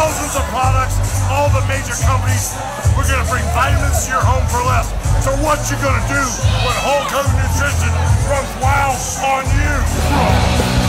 thousands of products, all the major companies. We're gonna bring vitamins to your home for less. So what you gonna do when Hulk Hogan Nutrition runs wild on you?